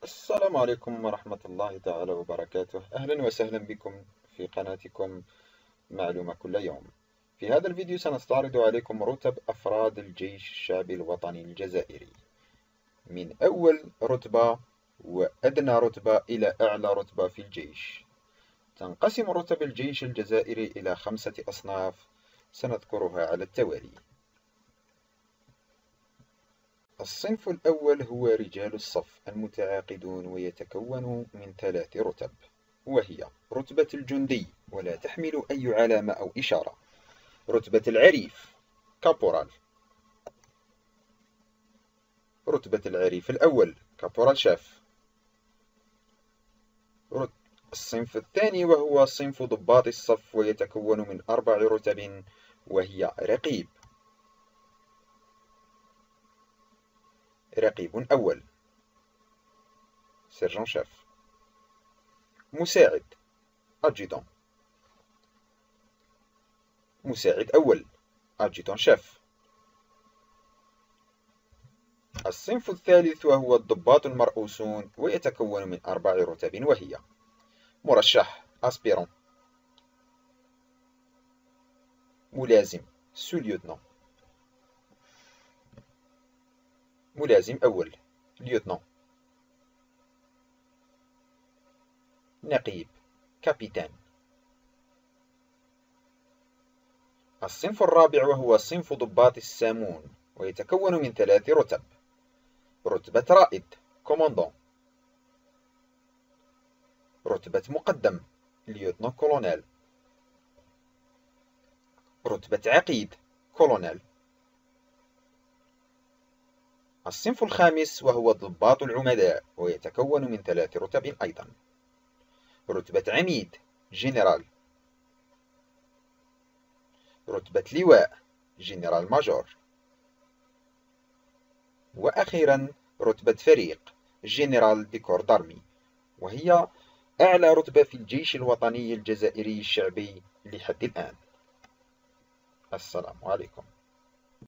السلام عليكم ورحمة الله تعالى وبركاته. أهلا وسهلا بكم في قناتكم معلومة كل يوم. في هذا الفيديو سنستعرض عليكم رتب أفراد الجيش الشعبي الوطني الجزائري من أول رتبة وأدنى رتبة إلى أعلى رتبة في الجيش. تنقسم رتب الجيش الجزائري إلى 5 أصناف سنذكرها على التوالي. الصنف الأول هو رجال الصف المتعاقدون، ويتكون من 3 رتب، وهي رتبة الجندي ولا تحمل أي علامة أو إشارة، رتبة العريف كابورال، رتبة العريف الأول كابورال شاف. الصنف الثاني وهو صنف ضباط الصف، ويتكون من 4 رتب، وهي رقيب أول سيرجون شاف، مساعد أدجيتون، مساعد أول أدجيتون شاف. الصنف الثالث وهو الضباط المرؤوسون، ويتكون من 4 رتب، وهي مرشح أسبيرون، ملازم سو ليوتنون، ملازم أول ليوتنون، نقيب كابيتان. الصنف الرابع وهو صنف ضباط السامون، ويتكون من 3 رتب، رتبة رائد كوماندون، رتبة مقدم ليوتنون كولونيل، رتبة عقيد كولونيل. الصنف الخامس وهو ضباط العمداء، ويتكون من 3 رتب أيضا، رتبة عميد جنرال، رتبة لواء جنرال ماجور، وأخيرا رتبة فريق جنرال دي كور دارمي، وهي أعلى رتبة في الجيش الوطني الجزائري الشعبي لحد الآن. السلام عليكم.